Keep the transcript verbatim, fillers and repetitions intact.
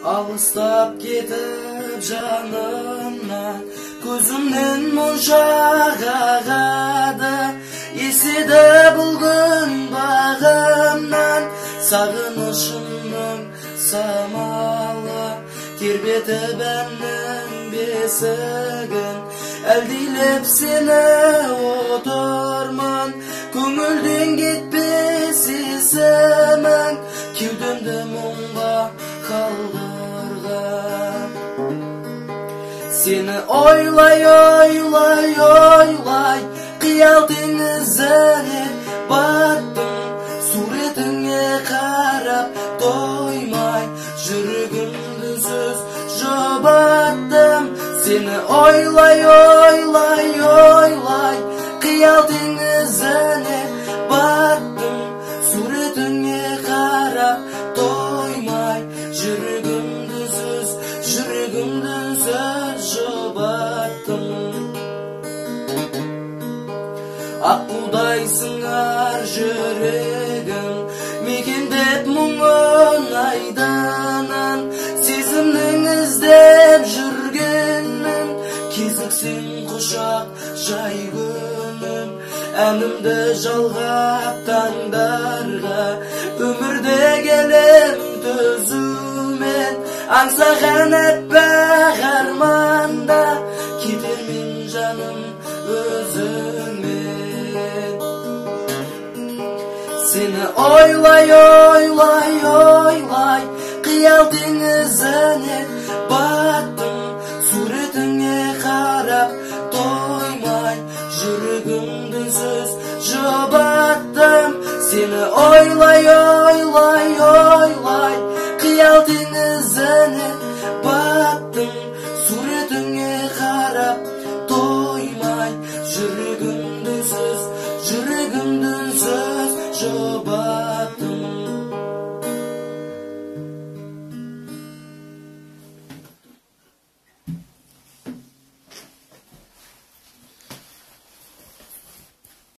Alыстап кетіп жанымнан, көзімнен мұнша ағады. Еседі бұл күн бағымнан, сағынышымның самалы тербетіп әннің бесігін. Әлдилеп сені отырмын, көңілден кетпес есімің, кеудемді мұңға қалдырған. Сені ойлай, ойлай, ойлай, қиял теңізіне баттым. Суретіңе қарап тоймай, жүрегімді сөз жұбаттым. Сені ойлай, ойлай, ойлай, қиял теңізіне баттым. Суретіңе қарап тоймай, жүрегімді сөз, жүрегімді сөз жұбаттым. Аққудайсың ар жүрегім, мекендеп мұңын айданын. Сезімнің іздеп жүргенім, кезіксең құшақ жай күнім. Әнімді жалғап таңдарға, өмірде келем төзумен. Аңсаған әппақ арманда, кетермен жаным өзіңмен. Сені ойлай, ойлай, ойлай, қиял теңізіне баттым. Суретіңе қарап тоймай, жүрегімді сөз жұбаттым. Сені ойлай, ойлай, ойлай, қиял теңізіне баттым. Суретіңе қарап тоймай, жүрегімді сөз, жүрегімді сөз жұбаттым.